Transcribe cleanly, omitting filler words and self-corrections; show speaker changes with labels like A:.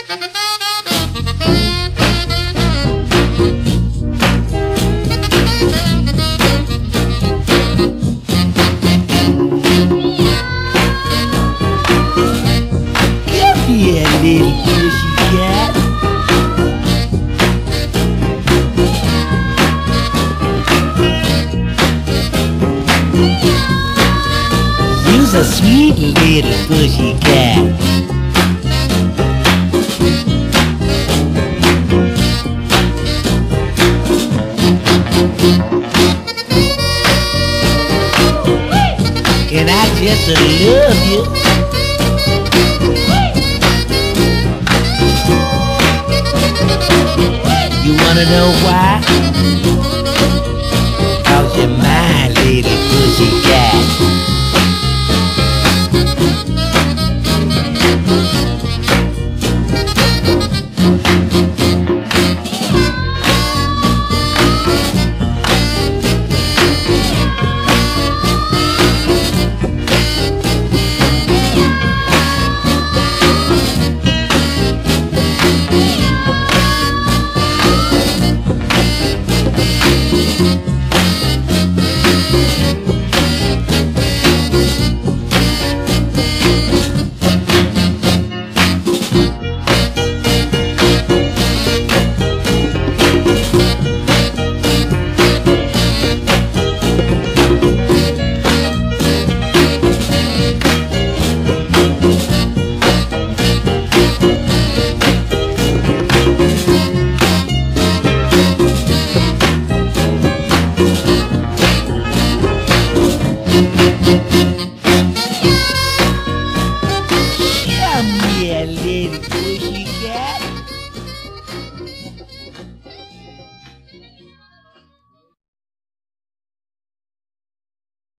A: Yeah, little pussycat. You's a sweet little pussycat. And I just love you. You wanna know why? 'Cause you're my little pussycat. Come here, little pussycat.